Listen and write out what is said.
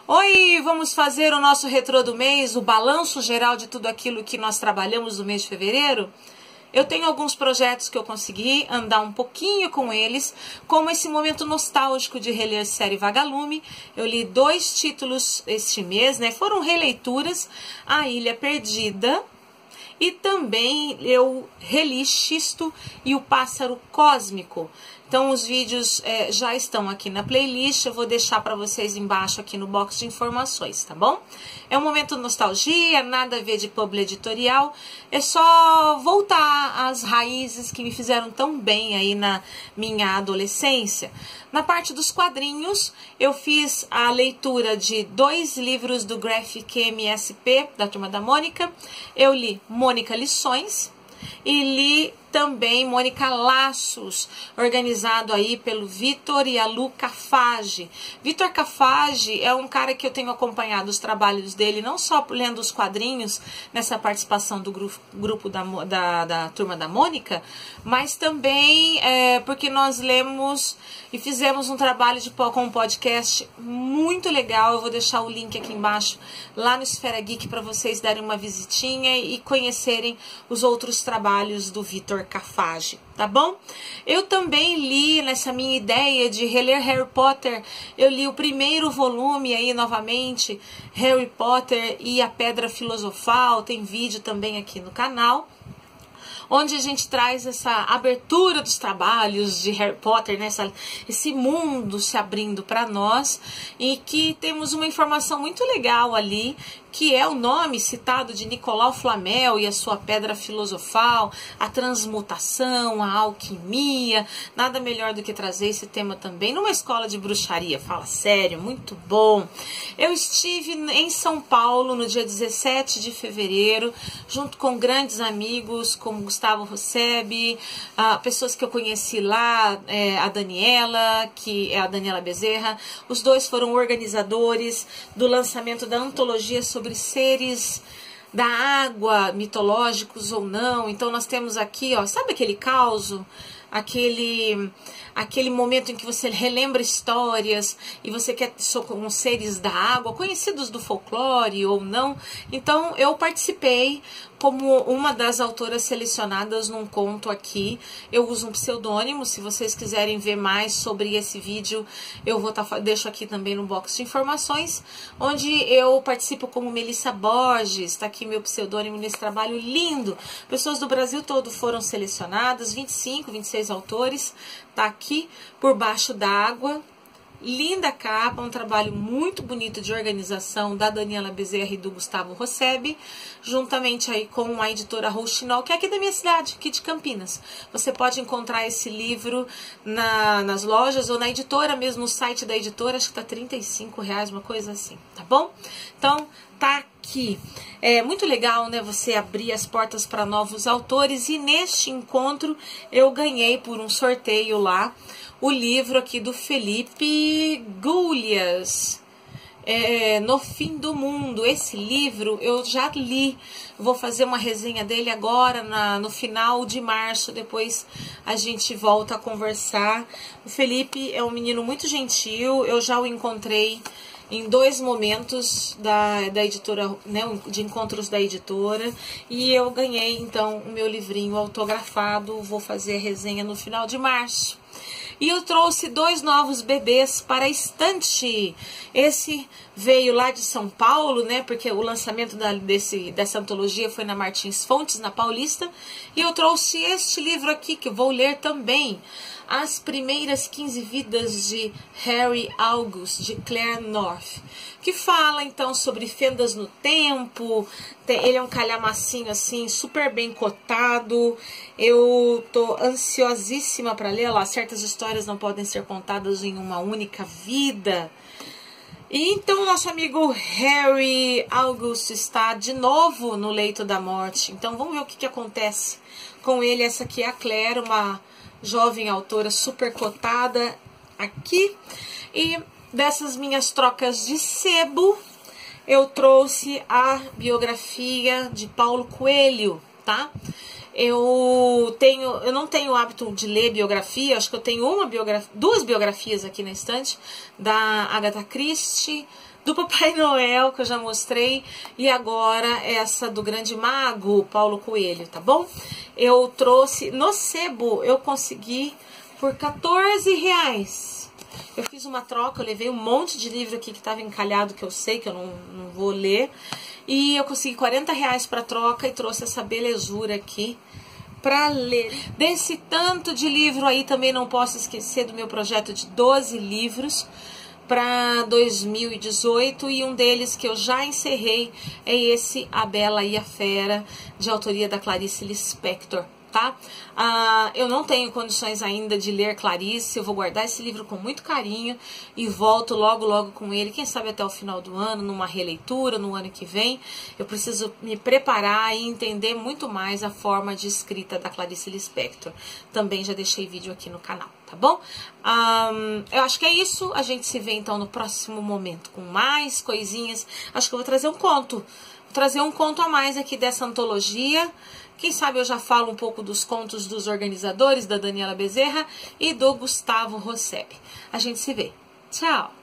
Oi, vamos fazer o nosso retrô do mês, o balanço geral de tudo aquilo que nós trabalhamos no mês de fevereiro? Eu tenho alguns projetos que eu consegui andar um pouquinho com eles, como esse momento nostálgico de reler a série Vagalume. Eu li 2 títulos este mês, né? Foram releituras, A Ilha Perdida, e também eu reli Xisto e o Pássaro Cósmico. Então os vídeos já estão aqui na playlist, eu vou deixar para vocês embaixo aqui no box de informações, tá bom? É um momento de nostalgia, nada a ver de publi editorial, é só voltar às raízes que me fizeram tão bem aí na minha adolescência. Na parte dos quadrinhos, eu fiz a leitura de 2 livros do Graphic MSP, da Turma da Mônica. Eu li Mônica Lições e li também Mônica Laços, organizado aí pelo Vitor e a Lu Cafage. Vitor Cafage é um cara que eu tenho acompanhado os trabalhos dele, não só lendo os quadrinhos, nessa participação do grupo da Turma da Mônica, mas também porque nós lemos e fizemos um trabalho com um podcast muito legal. Eu vou deixar o link aqui embaixo, lá no Esfera Geek, para vocês darem uma visitinha e conhecerem os outros trabalhos do Vitor Cafage, tá bom? Eu também li, nessa minha ideia de reler Harry Potter, eu li o primeiro volume aí novamente, Harry Potter e a Pedra Filosofal. Tem vídeo também aqui no canal, onde a gente traz essa abertura dos trabalhos de Harry Potter, né? Esse mundo se abrindo para nós, e que temos uma informação muito legal ali, que é o nome citado de Nicolau Flamel e a sua Pedra Filosofal, a transmutação, a alquimia. Nada melhor do que trazer esse tema também numa escola de bruxaria. Fala sério, muito bom. Eu estive em São Paulo no dia 17 de fevereiro, junto com grandes amigos, como Gustavo Rosseb, pessoas que eu conheci lá, a Daniela, que é a Daniela Bezerra. Os 2 foram organizadores do lançamento da antologia sobre seres da água, mitológicos ou não. Então nós temos aqui, ó, sabe aquele caos, aquele momento em que você relembra histórias e você quer com seres da água, conhecidos do folclore ou não. Então eu participei como uma das autoras selecionadas num conto aqui. Eu uso um pseudônimo. Se vocês quiserem ver mais sobre esse vídeo, eu vou deixo aqui também no box de informações, onde eu participo como Melissa Borges. Tá aqui meu pseudônimo nesse trabalho lindo. Pessoas do Brasil todo foram selecionadas, 25, 26 autores. Tá aqui por baixo d'água. Linda capa, um trabalho muito bonito de organização da Daniela Bezerra e do Gustavo Rosseb, juntamente aí com a editora Rouxinol, que é aqui da minha cidade, aqui de Campinas. Você pode encontrar esse livro nas lojas ou na editora mesmo, no site da editora, acho que tá R$35, uma coisa assim, tá bom? Então, tá aqui. É muito legal, né, você abrir as portas para novos autores, e neste encontro eu ganhei por um sorteio lá o livro aqui do Felipe Gullias, No Fim do Mundo. Esse livro eu já li, vou fazer uma resenha dele agora no final de março, depois a gente volta a conversar. O Felipe é um menino muito gentil, eu já o encontrei em 2 momentos da editora, né, de encontros da editora, e eu ganhei então o meu livrinho autografado. Vou fazer a resenha no final de março. E eu trouxe 2 novos bebês para a estante. Esse veio lá de São Paulo, né? Porque o lançamento dessa antologia foi na Martins Fontes, na Paulista. E eu trouxe este livro aqui, que eu vou ler também. As Primeiras 15 Vidas de Harry August, de Claire North, que fala então sobre fendas no tempo. Ele é um calhamacinho assim, super bem cotado. Eu tô ansiosíssima para ler. Lá, certas histórias não podem ser contadas em uma única vida. E então nosso amigo Harry August está de novo no leito da morte. Então vamos ver o que acontece com ele. Essa aqui é a Claire, uma jovem autora super cotada aqui. E dessas minhas trocas de sebo, eu trouxe a biografia de Paulo Coelho, tá? Eu não tenho o hábito de ler biografia, acho que eu tenho duas biografias aqui na estante, da Agatha Christie, do Papai Noel, que eu já mostrei, e agora essa do grande mago, Paulo Coelho, tá bom? Eu trouxe, no sebo, eu consegui por R$14. Eu fiz uma troca, eu levei um monte de livro aqui que estava encalhado, que eu sei que eu não vou ler, e eu consegui R$40 para troca e trouxe essa belezura aqui para ler. Desse tanto de livro aí, também não posso esquecer do meu projeto de 12 livros, para 2018, e um deles que eu já encerrei é esse A Bela e a Fera, de autoria da Clarice Lispector, tá? Eu não tenho condições ainda de ler Clarice, eu vou guardar esse livro com muito carinho e volto logo com ele, quem sabe até o final do ano, numa releitura, no ano que vem. Eu preciso me preparar e entender muito mais a forma de escrita da Clarice Lispector. Também já deixei vídeo aqui no canal, tá bom? Eu acho que é isso, a gente se vê então no próximo momento com mais coisinhas. Acho que eu vou trazer um conto, a mais aqui dessa antologia. Quem sabe eu já falo um pouco dos contos dos organizadores, da Daniela Bezerra e do Gustavo Rosseb. A gente se vê. Tchau!